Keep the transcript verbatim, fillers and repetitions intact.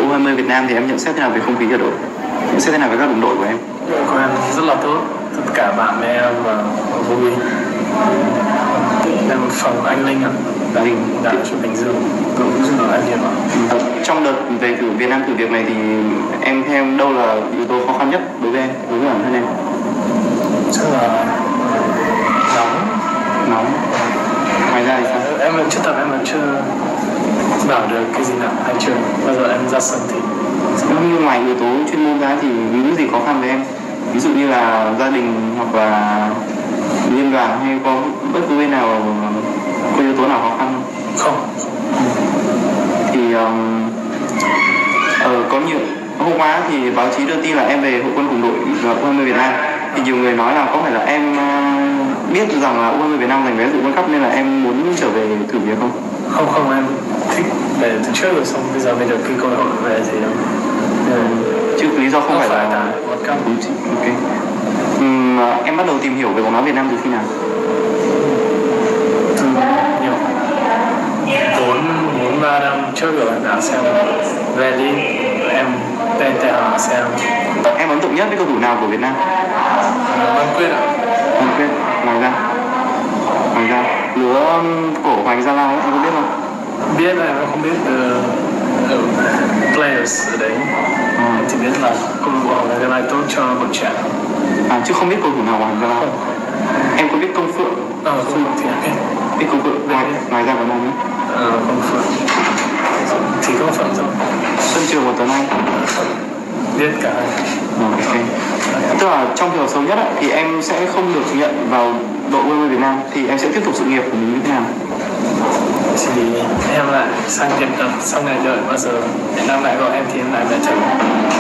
U hai mươi Việt Nam thì em nhận xét thế nào về không khí ở đội? Nhận xét thế nào về các đồng đội của em? Của em rất là tốt, tất cả bạn bè em và vui. Em phòng anh Linh ạ, đã, đã cho Bình Dương, cũng rất là anh em ạ. Trong đợt về thử Việt Nam thử việc này thì em theo em đâu là yếu tố khó khăn nhất đối với em, đối với bản thân em? Chắc là nóng. Nóng. Ngoài ra thì sao? Em vẫn chưa tập, em vẫn chưa bảo được cái gì nào hay chưa. Bây giờ em ra sân thì như ngoài yếu tố chuyên môn ra thì những gì khó khăn với em? Ví dụ như là gia đình hoặc là liên đoàn hay có bất cứ bên nào có yếu tố nào khó khăn không? Không. Thì um, ờ, có nhiều hôm qua thì báo chí đưa tin là em về hội quân cùng đội U hai mươi Việt Nam, thì nhiều người nói là có phải là em uh, biết rằng là U hai mươi Việt Nam giành vé dự World Cup nên là em muốn trở về thử việc không? Không không, em thích về từ trước rồi, xong bây giờ mới được cái cơ hội về thì đâu. Ừ. Chứ lý do không, không phải, phải là World Cup. Ok. Uhm, em bắt đầu tìm hiểu về bóng đá Việt Nam từ khi nào? Từ nhiều bốn bốn ba năm trước rồi đã xem Valley, em tên tên là xem. Em ấn tượng nhất với cầu thủ nào của Việt Nam? Văn Quyết ạ. Văn Quyết. Ngoài ra, ngoài ra lứa cổ Hoành Gia Lai em có biết không? Biết là em không biết uh, uh, players ở đấy. À. Em chỉ biết là câu lạc bộ Hoành Gia Lai tốt cho bọn trẻ. À, chứ không biết cầu thủ nào của Hoành Gia Lai. Em có biết Công Phượng? Ờ, Công Phượng thì em biết. Biết Công Phượng. Ngoài, ngoài ra có nào nữa? Ờ, Công Phượng. Thì Công Phượng rồi. Xuân Trường và Tuấn Anh. Biết cả hai. À, ok. Tức là trong trường hợp xấu nhất ấy, thì em sẽ không được nhận vào đội U hai mươi Việt Nam, thì em sẽ tiếp tục sự nghiệp của mình như thế nào? Thì em lại sang Việt Nam, sau này đợi bao giờ Việt Nam lại gọi em thì em lại về thử.